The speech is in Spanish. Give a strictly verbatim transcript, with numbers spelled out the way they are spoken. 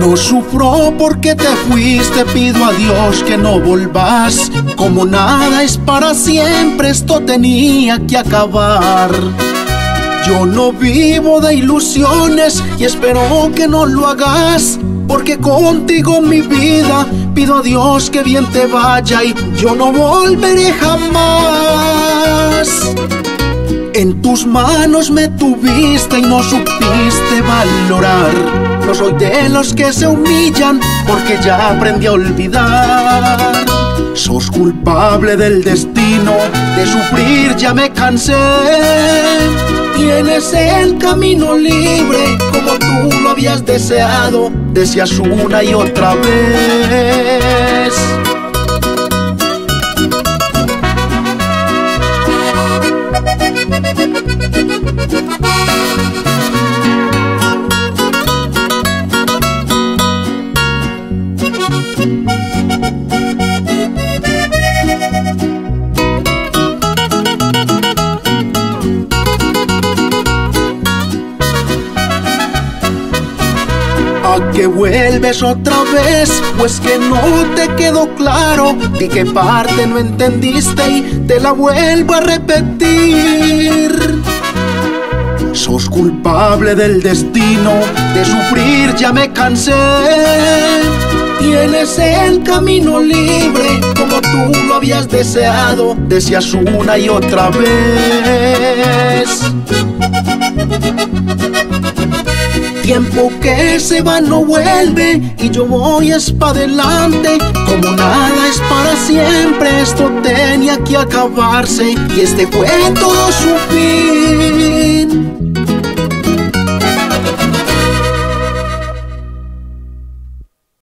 No sufro porque te fuiste, pido a Dios que no volvás. Como nada es para siempre, esto tenía que acabar. Yo no vivo de ilusiones y espero que no lo hagas, porque contigo mi vida pido a Dios que bien te vaya y yo no volveré jamás. En tus manos me tuviste y no supiste valorar. No soy de los que se humillan porque ya aprendí a olvidar. Sos culpable del destino, de sufrir ya me cansé. Tienes el camino libre como tú lo habías deseado, decías una y otra vez. ¿A qué vuelves otra vez? Pues que no te quedó claro. Di qué parte no entendiste y te la vuelvo a repetir. Sos culpable del destino, de sufrir ya me cansé. Tienes el camino libre como tú lo habías deseado, decías una y otra vez. Tiempo que se va no vuelve y yo voy es pa' adelante. Como nada es para siempre, esto tenía que acabarse y este fue todo su